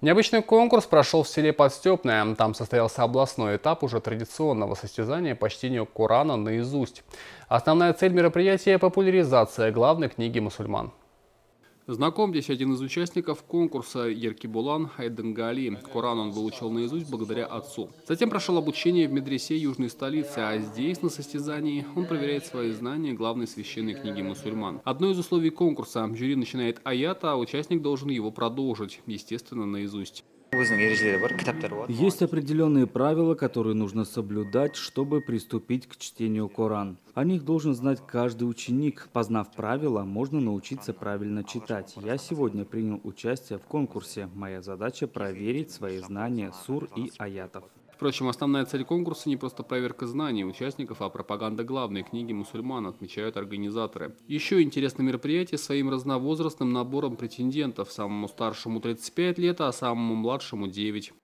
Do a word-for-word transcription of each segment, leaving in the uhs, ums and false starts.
Необычный конкурс прошел в селе Подстепное. Там состоялся областной этап уже традиционного состязания по чтению Корана наизусть. Основная цель мероприятия – популяризация главной книги мусульман. Знакомьтесь, один из участников конкурса Еркибулан Хайдангали. Коран он выучил наизусть благодаря отцу. Затем прошел обучение в медресе южной столицы, а здесь, на состязании, он проверяет свои знания главной священной книги мусульман. Одно из условий конкурса – жюри начинает аят, а участник должен его продолжить, естественно, наизусть. Есть определенные правила, которые нужно соблюдать, чтобы приступить к чтению Коран. О них должен знать каждый ученик. Познав правила, можно научиться правильно читать. Я сегодня принял участие в конкурсе. Моя задача – проверить свои знания сур и аятов. Впрочем, основная цель конкурса не просто проверка знаний участников, а пропаганда главной книги мусульман, отмечают организаторы. Еще интересное мероприятие своим разновозрастным набором претендентов. Самому старшему тридцать пять лет, а самому младшему девять.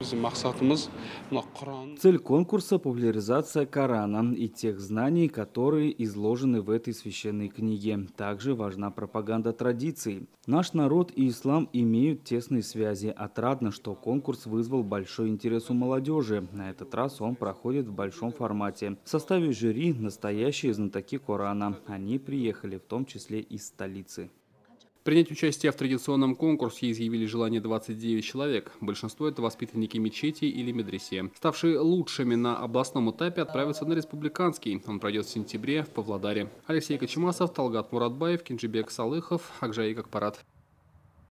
Цель конкурса – популяризация Корана и тех знаний, которые изложены в этой священной книге. Также важна пропаганда традиций. Наш народ и ислам имеют тесные связи. Отрадно, что конкурс вызвал большой интерес у молодежи. На этот раз он проходит в большом формате. В составе жюри настоящие знатоки Корана. Они приехали в том числе из столицы. Принять участие в традиционном конкурсе изъявили желание двадцать девять человек. Большинство – это воспитанники мечети или медресе. Ставшие лучшими на областном этапе отправятся на республиканский. Он пройдет в сентябре в Павлодаре. Алексей Кочемасов, Талгат Муратбаев, Кинжибек Салыхов, Акжаик Акпарат.